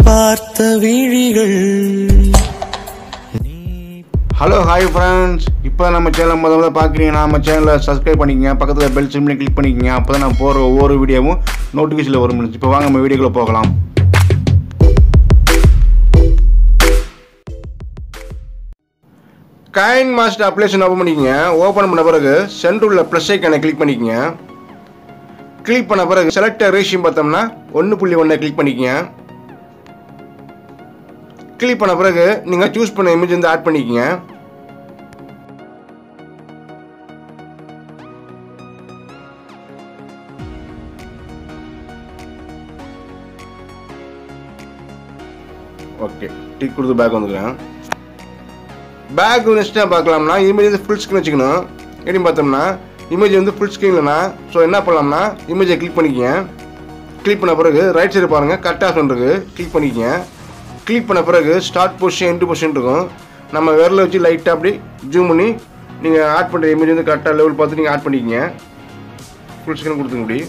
பார்த்த விழிகள். Hello hi friends, இப்போ நம்ம சேனல் முதல்ல பார்க்குறீங்கன்னா நம்ம சேனலை சப்ஸ்கிரைப் பண்ணிக்கங்க, பக்கத்தில் பெல் சிம்லையும் கிளிக் பண்ணிக்கங்க. அப்போ தான் நான் போகிற ஒவ்வொரு வீடியோவும் நோட்டிஃபிகேஷனில் வரும். இப்போ வாங்க நம்ம வீடியோக்குள்ளே போகலாம். காயின் மாஸ்டர் அப்ளிகேஷன் ஓப்பன் பண்ணிக்கங்க. ஓப்பன் பண்ண பிறகு சென்டரில் ப்ளஸ் ஐக்கானை கிளிக் பண்ணிக்கங்க. கிளிக் பண்ண பிறகு செலக்ட் ரேஷியம் பார்த்தோம்னா 1.1 கிளிக் பண்ணிக்கங்க. கிளிக் பண்ண பிறகு நீங்கள் சூஸ் பண்ண இமேஜ் வந்து ஆட் பண்ணிக்கங்க. ஓகே, டிக் கொடுத்து பேக் வந்துக்கிறேன். பேக் நெக்ஸ்ட்டாக பார்க்கலாம்னா இமேஜ் வந்து ஃபுல் ஸ்க்ரீன் வச்சுக்கணும். எப்படின்னு பார்த்தோம்னா இமேஜ் வந்து ஃபுல் ஸ்க்ரீன்லனா ஸோ என்ன பண்ணலாம்னா இமேஜை கிளிக் பண்ணிக்கங்க. கிளிக் பண்ண பிறகு ரைட் சைடு பாருங்கள் கட் ஆஃப் இருக்குது, கிளிக் பண்ணிக்கங்க. கிளிக் பண்ண பிறகு ஸ்டார்ட் பொசிஷன் எண்டு பொசிஷன் இருக்கும். நம்ம விரலை வச்சு லைட்டாக அப்படி ஜூம் பண்ணி நீங்கள் ஆட் பண்ணுற இமேஜ் வந்து கரெக்டாக லெவல் பார்த்து நீங்கள் ஆட் பண்ணிக்கங்க. ஃபுல் ஸ்க்ரீன் கொடுத்துங்க. இப்படி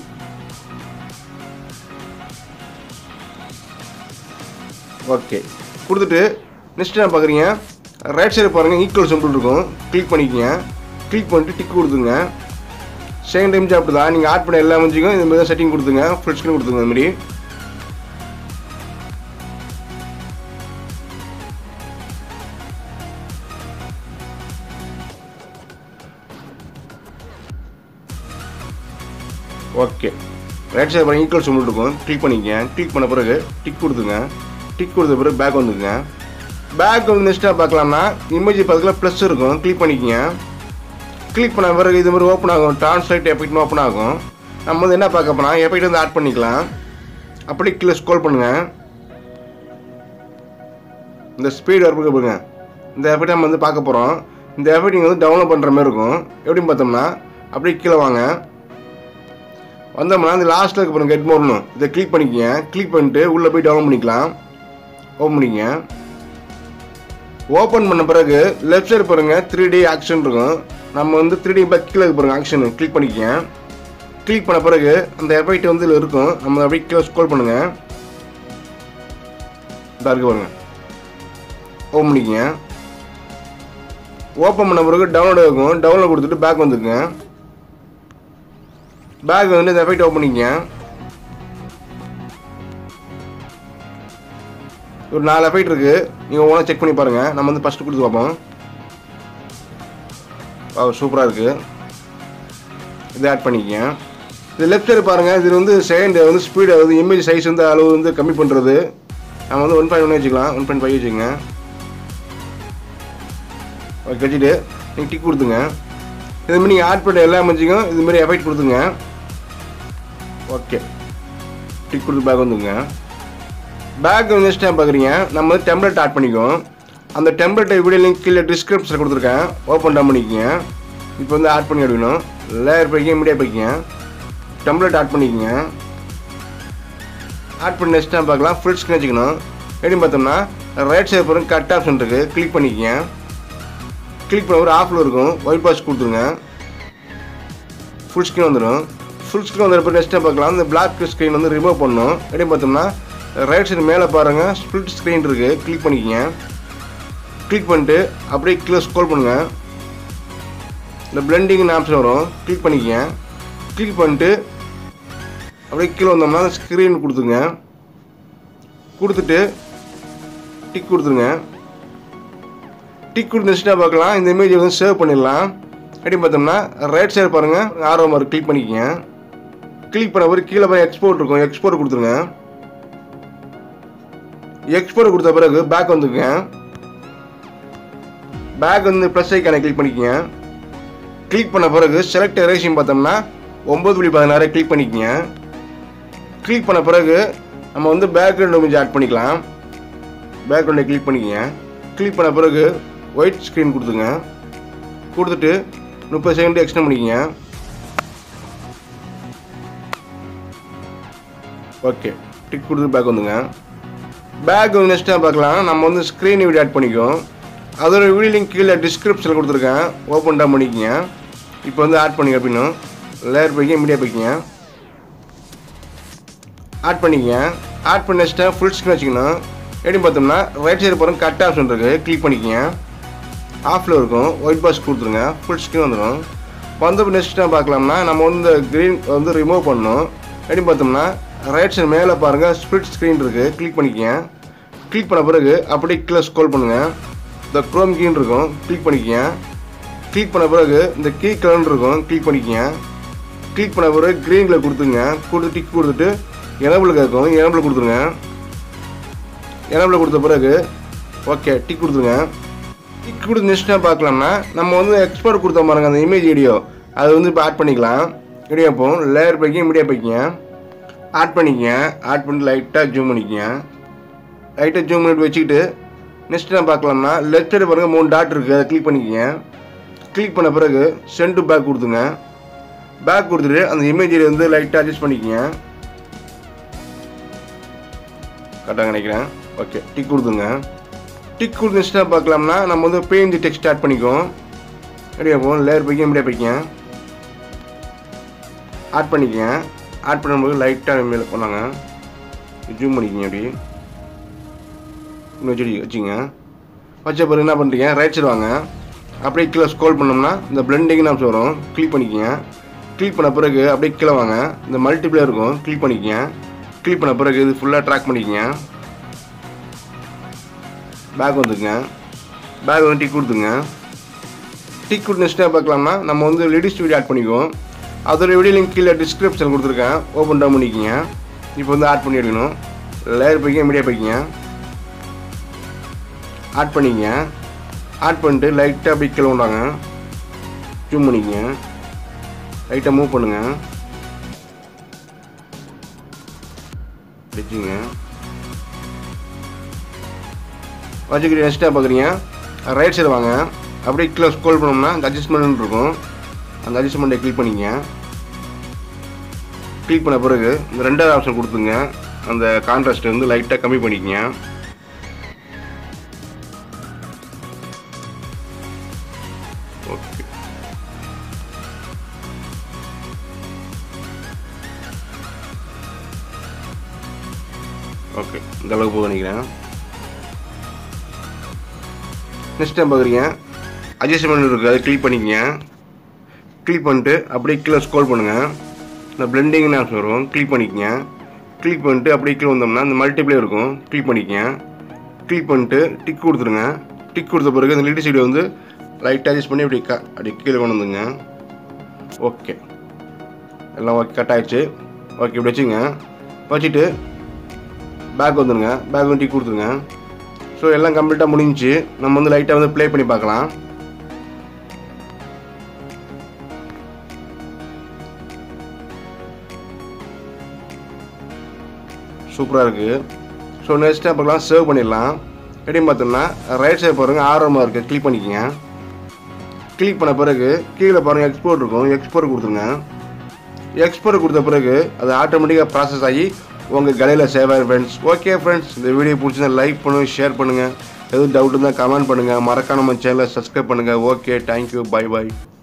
ஓகே கொடுத்துட்டு நெக்ஸ்ட் என்ன பார்க்குறீங்க, ரைட் சைடு பாருங்கள் ஈக்குவல் சிம்பிள் இருக்கும், கிளிக் பண்ணிக்கங்க. கிளிக் பண்ணிட்டு டிக் கொடுத்துங்க. செகண்ட் இமேஜ் அப்படி தான் நீங்கள் ஆட் பண்ண எல்லா இமேஜுக்கும் இது மாதிரி தான் செட்டிங் கொடுத்துங்க. ஃபுல் ஸ்க்ரீன் கொடுத்துங்க. இந்த மாதிரி ஓகே ரைட் சைடு பாருங்கள் ஈக்குவல் சிம்பிள் இருக்கும், கிளிக் பண்ணிக்கங்க. கிளிக் பண்ண பிறகு டிக் கொடுத்துங்க. டிக் கொடுத்த பிறகு பேக் வந்துங்க. பேக் வந்து நெக்ஸ்ட்டாக பார்க்கலாம்னா இமேஜ் பக்கத்தில் ப்ளஸ் இருக்கும், கிளிக் பண்ணிக்கங்க. கிளிக் பண்ண பிறகு இது மாதிரி ஓப்பன் ஆகும், ட்ரான்ஸ்லேட் எஃபெக்ட்னு ஓப்பன் ஆகும். நம்ம வந்து என்ன பார்க்க போனால் எஃபெக்ட் வந்து ஆட் பண்ணிக்கலாம். அப்படி கீழே ஸ்க்ரோல் பண்ணுங்கள். இந்த ஸ்பீடு வரப்புக்கு பாருங்க, இந்த எஃபெக்ட் நம்ம வந்து பார்க்க போகிறோம். இந்த எஃபெக்ட் நீங்கள் வந்து டவுன்லோட் பண்ணுற மாதிரி இருக்கும். எப்படின்னு பார்த்தோம்னா அப்படியே கீழே வாங்க. வந்தோம்னா இந்த லாஸ்ட்டில் இருக்க பாருங்க கெட் மோர்னு இதை கிளிக் பண்ணிக்கங்க. கிளிக் பண்ணிட்டு உள்ளே போய் டவுன்லோட் பண்ணிக்கலாம். ஓப்பன் பண்ணிக்கங்க. ஓப்பன் பண்ண பிறகு லெஃப்ட் சைடு பாருங்கள் 3D ஆக்ஷன் இருக்கும். நம்ம வந்து 3D பேக் கீழே பாருங்கள் ஆக்ஷன் கிளிக் பண்ணிக்கங்க. கிளிக் பண்ண பிறகு அந்த எஃபெக்ட் வந்து இதில் இருக்கும். நம்ம அப்படியே கீழே ஸ்க்ரோல் பண்ணுங்கள். இதாக இருக்கு பாருங்கள். ஓப்பன் பண்ணிக்கங்க. ஓப்பன் பண்ண பிறகு டவுன்லோட் ஆகும். டவுன்லோட் கொடுத்துட்டு பேக் வந்துருங்க. பேக் வந்து இந்த எஃபெக்ட் ஓப்பன் பண்ணிக்கங்க. ஒரு 4 எஃபெக்ட் இருக்குது, நீங்கள் ஒவ்வொன்றா செக் பண்ணி பாருங்கள். நம்ம வந்து ஃபஸ்ட்டு கொடுத்து பார்ப்போம். சூப்பராக இருக்குது. இதை ஆட் பண்ணிக்கங்க. இது லெஃப்ட் சைடு பாருங்கள், இது வந்து செகண்ட் வந்து ஸ்பீடு வந்து இமேஜ் சைஸ் வந்து அளவு வந்து கம்மி பண்ணுறது. நம்ம வந்து 1.1 வச்சுக்கலாம், 1.5 வச்சுக்கோங்க. ஓகே வச்சுட்டு நீங்கள் டிக் கொடுத்துங்க. இதுமாதிரி நீங்கள் ஆட் பண்ண எல்லா இமேஜுக்கும் இதுமாரி எஃபெக்ட் கொடுத்துங்க. ஓகே டிக் கொடுத்து பேக் வந்துங்க. பேக் நெக்ஸ்ட் டைம் பார்க்குறீங்க, நம்ம வந்து டெம்ப்ளேட் ஆட் பண்ணிக்குவோம். அந்த டெம்ப்ளேட்டை வீடியோ லிங்க் கீழே டிஸ்கிரிப்ஷனில் கொடுத்துருக்கேன், ஓப்பன் டவுன் பண்ணிக்கோங்க. இப்போ வந்து ஆட் பண்ணி எடுக்கணும். லேயர் போய்க்கிங்க, மீடியா போய்க்கிங்க, டெம்ப்ளேட் ஆட் பண்ணிக்கோங்க. ஆட் பண்ணி நெக்ஸ்ட் டைம் பார்க்கலாம். ஃபுல் ஸ்க்ரீன் வச்சுக்கணும். எப்படின்னு பார்த்தோம்னா ரைட் சைடு பாருங்க கட் ஆப்ஷன் இருக்குது, கிளிக் பண்ணிக்கோங்க. கிளிக் பண்ண ஒரு ஆஃபில் இருக்கும், ஒயிட் பாக்ஸ் கொடுத்துருங்க. ஃபுல் ஸ்க்ரீன் வந்துடும். ஃபுல் ஸ்க்ரீன் வந்தப்போ நெக்ஸ்ட் டைம் பார்க்கலாம். இந்த பிளாக் ஸ்க்ரீன் வந்து ரிமூவ் பண்ணணும். எப்படின்னு பார்த்தோம்னா ரைட் சைடு மேலே பாருங்கள் ஸ்ப்ளிட் ஸ்க்ரீன் இருக்குது, கிளிக் பண்ணிக்கோங்க. கிளிக் பண்ணிட்டு அப்படியே கீழே ஸ்க்ரோல் பண்ணுங்கள். இந்த பிளெண்டிங்னு ஆப்ஷன் வரும், கிளிக் பண்ணிக்கோங்க. கிளிக் பண்ணிட்டு அப்படியே கீழே வந்தோம்னா ஸ்க்ரீன் கொடுத்துங்க. கொடுத்துட்டு டிக் கொடுத்துருங்க. டிக் கொடுத்து நெக்ஸ்ட்டாக பார்க்கலாம். இந்த இமேஜை வந்து சேவ் பண்ணிடலாம். எப்படி பார்த்தோம்னா ரைட் சைடு பாருங்கள் ஆரோ மாதிரி கிளிக் பண்ணிக்கோங்க. கிளிக் பண்ண பிறகு கீழே போய் எக்ஸ்போர்ட் இருக்கும், எக்ஸ்போர்ட் கொடுத்துருங்க. எக்ஸ்போர்ட் கொடுத்த பிறகு பேக் வந்துக்குங்க. பேக் வந்து ப்ளஸ் ஐக்கானை கிளிக் பண்ணிக்கோங்க. கிளிக் பண்ண பிறகு செலக்ட் ரேஷியம் பார்த்தோம்னா 9.16 கிளிக் பண்ணிக்கோங்க. கிளிக் பண்ண பிறகு நம்ம வந்து பேக்ரவுண்ட் இமேஜ் ஆட் பண்ணிக்கலாம். பேக்ரவுண்டை கிளிக் பண்ணிக்கோங்க. கிளிக் பண்ண பிறகு ஒயிட் ஸ்க்ரீன் கொடுத்துங்க. கொடுத்துட்டு 30 செகண்ட் எக்ஸ்டெண்ட் பண்ணிக்கோங்க. ஓகே டிக் கொடுத்து பேக் வந்துங்க. பேக் வந்து நெக்ஸ்ட் டைம் பார்க்கலாம். நம்ம வந்து ஸ்க்ரீன் வீடியோ ஆட் பண்ணிக்குவோம். அதோட வீடியோ லிங்க் கீழே டிஸ்கிரிப்ஷனில் கொடுத்துருக்கேன், ஓப்பன் டவுன் பண்ணிக்கோங்க. இப்போ வந்து ஆட் பண்ணிங்க. அப்படின்னும் லேயர் போய்க்கிங்க, மீடியா போய்க்கிங்க, ஆட் பண்ணிக்கங்க. ஆட் பண்ண வச்சுட்டேன். ஃபுல் ஸ்க்ரீன் வச்சுக்கணும். எப்படி பார்த்தோம்னா ரைட் சைடு பாருங்க கட் ஆப்ஷன் இருக்குது, கிளிக் பண்ணிக்கங்க. ஆஃபில் இருக்கும், ஒயிட் பாக்ஸ் கொடுத்துருங்க, ஃபுல் ஸ்க்ரீன் வந்துடும். வந்து நெக்ஸ்ட் டைம் பார்க்கலாம்னா நம்ம வந்து இந்த க்ரீன் வந்து ரிமூவ் பண்ணணும். எப்படி பார்த்தோம்னா ரைட் சைடு மேலே பாருங்கள் ஸ்ப்ளிட் ஸ்க்ரீன் இருக்குது, கிளிக் பண்ணிக்கங்க. கிளிக் பண்ண பிறகு அப்படியே கீழே ஸ்க்ரோல் பண்ணுங்கள். இந்த க்ரோம் கீன்னு இருக்கும், கிளிக் பண்ணிக்கங்க. கிளிக் பண்ண பிறகு இந்த கீ கலர்னு இருக்கும், கிளிக் பண்ணிக்கங்க. கிளிக் பண்ண பிறகு க்ரீனில் கொடுத்துங்க. கொடுத்து டிக் கொடுத்துட்டு எனபிள் கேட்கும், எனபிள் கொடுத்துருங்க. எனபிள் கொடுத்த பிறகு ஓகே டிக் கொடுத்துருங்க. டிக் கொடுத்து நெக்ஸ்ட் டைம் பார்க்கலாம்னா நம்ம வந்து எக்ஸ்போர்ட் கொடுத்த பாருங்க அந்த இமேஜ் வீடியோ, அது வந்து இப்போ ஆட் பண்ணிக்கலாம். வீடியோ அப்போ லேயர் பைக்கிங்க, மீடியா பைக்கிங்க ஆட் பண்ணிக்கங்க. ஆட் பண்ணிட்டு லைட்டாக ஜூம் பண்ணிக்கங்க. லைட்டாக ஜூம் பண்ணிட்டு வச்சுக்கிட்டு நெக்ஸ்ட் டைம் பார்க்கலாம்னா லெஃப்ட் சைடு பாருங்கள் 3 டாட் இருக்குது, அதை கிளிக் பண்ணிக்கங்க. கிளிக் பண்ண பிறகு சென்ட் டு பேக் கொடுத்துங்க. பேக் கொடுத்துட்டு அந்த இமேஜ் வந்து லைட்டாக அட்ஜஸ்ட் பண்ணிக்கங்க. கரெக்டாக நினைக்கிறேன். ஓகே டிக் கொடுத்துங்க. டிக் கொடுத்து நெக்ஸ்ட் டைம் பார்க்கலாம்னா நம்ம வந்து பேஜ் டெக்ஸ்ட் ஸ்டார்ட் பண்ணிக்குவோம். ரெடியாக போகும். லேயர் பைக்கிங்க, மீடியா பைக்கிங்க ஆட் பண்ணிக்கங்க. ஆட் பண்ணும்போது லைட்டாக மேலே பண்ணாங்க, ஜூம் பண்ணிக்கிங்க. அப்படி இன்னும் வச்சுங்க. வச்ச பிறகு என்ன பண்ணுறீங்க, ரைட் சைடு வாங்க. அப்படியே கீழே ஸ்க்ரோல் பண்ணோம்னா இந்த பிளெண்டிங் ஆப்ஷன் வரும், கிளிக் பண்ணிக்கங்க. கிளிக் பண்ண பிறகு அப்படியே கீழே வாங்க, இந்த மல்டிப்ளேயர் இருக்கும், கிளிக் பண்ணிக்கங்க. கிளிக் பண்ண பிறகு இது ஃபுல்லாக ட்ராக் பண்ணிக்கங்க. பேக் வந்துங்க. பேக் வந்து டிக் கொடுத்துங்க. டிக் கொடுத்து நெக்ஸ்ட் டைம் பார்க்கலாம்னா நம்ம வந்து லேடிஸ் வீடியோ ஆட் பண்ணிக்குவோம். அதோட வீடியோ லிங்க் கீழே டிஸ்கிரிப்ஷன் கொடுத்துருக்கேன், ஓப்பன் டவுன் பண்ணிக்கிங்க. இப்போ வந்து ஆட் பண்ணி எடுக்கணும். லேயர் பைக்கிங்க, மீடியா பைக்கிங்க ஆட் பண்ணிக்கங்க. ஆட் பண்ணிட்டு லைட்டாக அப்படி கீழே கொண்டாங்க, ஜூம் பண்ணிக்கங்க. லைட்டாக மூவ் பண்ணுங்க, வச்சுங்க. வச்சுக்கிட்டு நெக்ஸ்ட் டைம் பார்க்குறீங்க, ரைட் சைடு வாங்க. அப்படியே கீழே ஸ்க்ரோல் பண்ணோம்னா அந்த அட்ஜஸ்ட்மெண்ட் இருக்கும், அந்த அட்ஜஸ்ட்மெண்ட்டை கிளிக் பண்ணிக்கங்க. கிளிக் பண்ண பிறகு இந்த ரெண்டாவது ஆப்ஷன் கொடுத்துங்க. அந்த கான்ட்ராஸ்ட் வந்து லைட்டாக கம்மி பண்ணிக்கங்க. ஓகே ஓகே இந்த அளவுக்கு போதும் நினைக்கிறேன். நெக்ஸ்ட் டைம் பார்க்குறீங்க, அட்ஜஸ்ட்மெண்ட் இருக்குது, அதை கிளிக் பண்ணிக்கங்க. கிளிக் பண்ணிட்டு அப்படியே கீழே ஸ்க்ரோல் பண்ணுங்கள். இந்த பிளெண்டிங்னு ஆப்ஷன் வரும், கிளிக் பண்ணிக்கங்க. கிளிக் பண்ணிட்டு அப்படியே கீழே வந்தோம்னா இந்த மல்டிப்ளே இருக்கும், கிளிக் பண்ணிக்கங்க. கிளிக் பண்ணிட்டு டிக் கொடுத்துருங்க. டிக் கொடுத்த பிறகு இந்த லேடிஸ் வீடியோ வந்து லைட்டாக அட்ஜஸ்ட் பண்ணி அப்படி கீழே கொண்டு வந்துங்க. ஓகே எல்லாம் ஓகே, கட் ஆகிடுச்சு. ஓகே இப்படி வச்சுங்க. வச்சுட்டு பேக் வந்துடுங்க. பேக் வந்து டிக் கொடுத்துருங்க. ஸோ எல்லாம் கம்ப்ளீட்டாக முடிஞ்சிச்சு. நம்ம வந்து லைட்டாக வந்து ப்ளே பண்ணி பார்க்கலாம். சூப்பராக இருக்குது. ஸோ நெக்ஸ்ட் டைம் பார்க்கலாம், சேவ் பண்ணிடலாம். எப்படின்னு பார்த்தோம்னா ரைட் சைடு பாருங்கள் ஆர்வமாக இருக்குது, கிளிக் பண்ணிக்கங்க. கிளிக் பண்ண பிறகு கீழே பாருங்கள் எக்ஸ்போர்ட் இருக்கும், எக்ஸ்போர்ட் கொடுத்துருங்க. எக்ஸ்போர்ட் கொடுத்த பிறகு அது ஆட்டோமேட்டிக்காக ப்ராசஸ் ஆகி உங்கள் கலையில் சேவ் ஆகிடும் ஃப்ரெண்ட்ஸ். ஓகே ஃப்ரெண்ட்ஸ், இந்த வீடியோ பிடிச்சிருந்தா லைக் பண்ணுங்கள், ஷேர் பண்ணுங்கள். எதுவும் டவுட் இருந்தால் கமெண்ட் பண்ணுங்கள். மறக்காம நம்ம சேனலை சப்ஸ்கிரைப் பண்ணுங்கள். ஓகே தேங்க்யூ, பை பாய்.